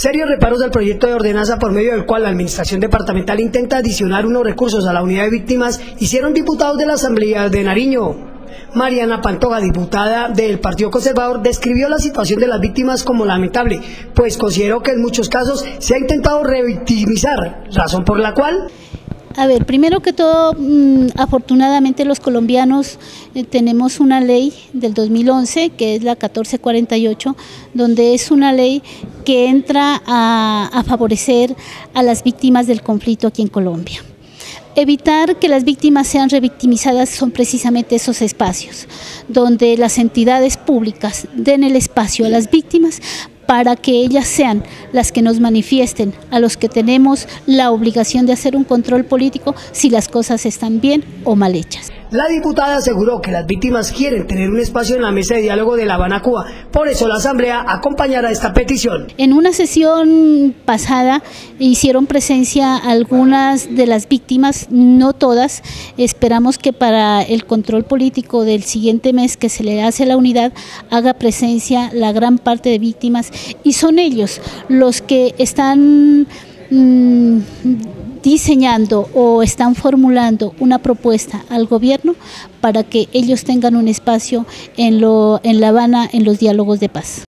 Serios reparos del proyecto de ordenanza por medio del cual la Administración Departamental intenta adicionar unos recursos a la unidad de víctimas hicieron diputados de la Asamblea de Nariño. Mariana Pantoja, diputada del Partido Conservador, describió la situación de las víctimas como lamentable, pues consideró que en muchos casos se ha intentado revictimizar, razón por la cual... A ver, primero que todo, afortunadamente los colombianos tenemos una ley del 2011, que es la 1448, donde es una ley que entra a favorecer a las víctimas del conflicto aquí en Colombia. Evitar que las víctimas sean revictimizadas son precisamente esos espacios, donde las entidades públicas den el espacio a las víctimas para que ellas sean las que nos manifiesten a los que tenemos la obligación de hacer un control político si las cosas están bien o mal hechas. La diputada aseguró que las víctimas quieren tener un espacio en la mesa de diálogo de La Habana, Cuba, por eso la Asamblea acompañará esta petición. En una sesión pasada hicieron presencia algunas de las víctimas, no todas. Esperamos que para el control político del siguiente mes que se le hace a la unidad haga presencia la gran parte de víctimas, y son ellos los que están diseñando o están formulando una propuesta al gobierno para que ellos tengan un espacio en La Habana en los diálogos de paz.